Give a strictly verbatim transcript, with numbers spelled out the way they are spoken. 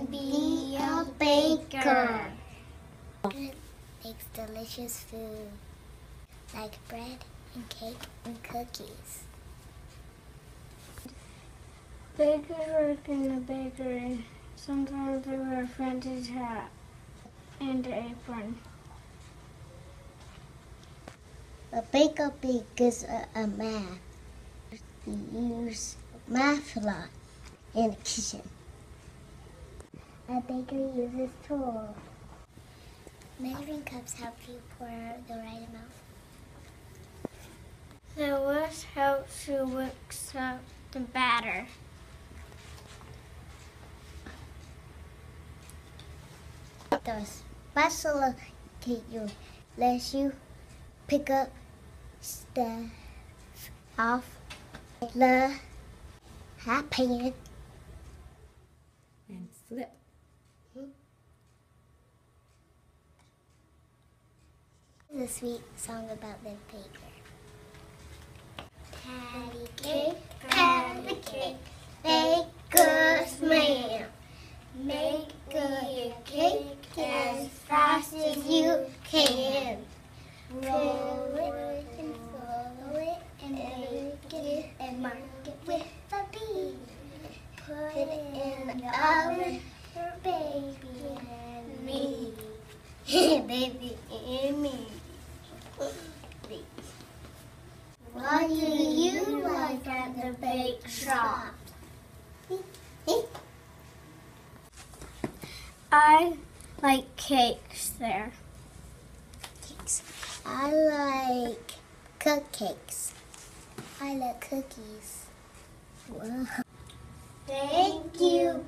be a baker. Makes delicious food, like bread and cake and cookies. Bakers work in the bakery. Sometimes they wear a fancy hat and an apron. A baker bakes a, a math. We use math a lot in the kitchen. A baker uses tools. Measuring cups help you pour the right amount. The whisk helps you mix up the batter. The spatula cake you lets you pick up stuff off the hot pan and flip. The sweet song about the baker. Patty cake, patty cake, baker's man. Make a cake as fast as you can. Roll it and follow it and bake it and mark it with a B. Put it in the oven for baby and me. Baby and me. What do you like at the bake shop? I like cakes there. Cakes. I like cupcakes. I like cookies. Wow. Thank you,